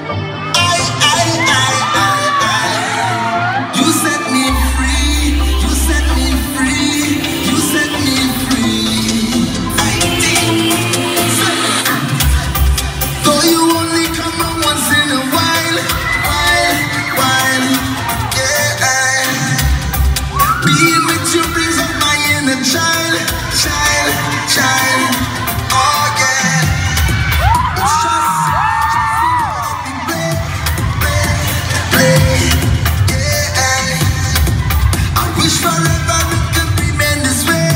You set me free, you set me free, you set me free. Though you only come out once in a while, yeah. Being with you brings up my inner child. Oh yeah. It's just play, yeah. I wish forever it could remain this way,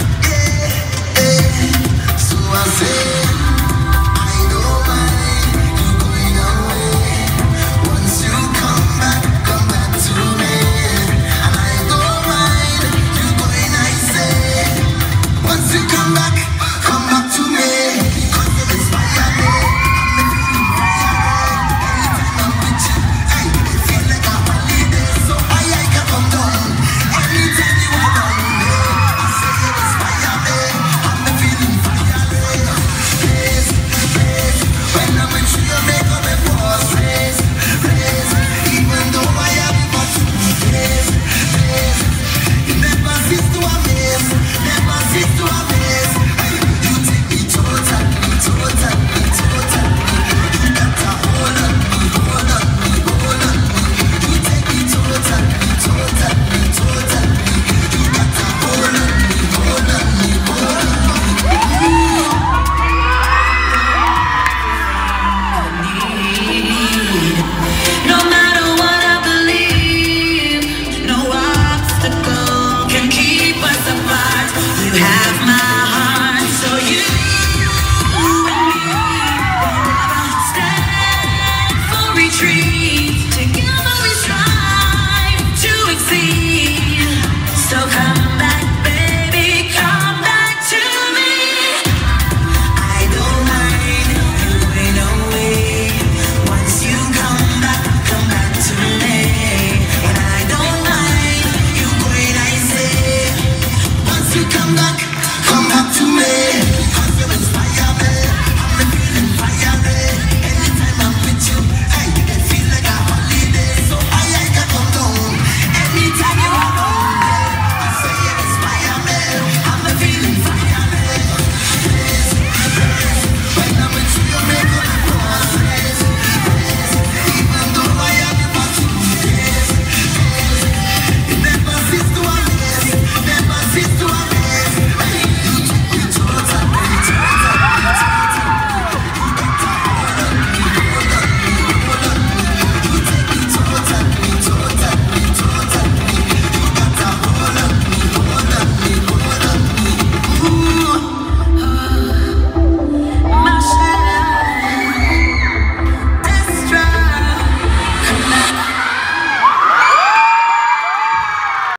yeah. So I say, I don't mind you going away. Once you come back to me. And I don't mind you going, I say, once you come back to me. Cause you inspire me, I'm feeling fire. Anytime I'm with you, hey, it feels like a holiday. So I can come down anytime you are around me. I say you inspire me, I'm feeling fire. Praise, when I'm with you, you make up my voice. Praise, even though I am but 2 days. You never cease to amaze, never cease to amaze. Hey, you take me totally. You got a hold on me. You take me totally. You got a hold on me. No matter what I believe, no obstacle can keep us apart. You have my heart, so you and me will never stand for retreat.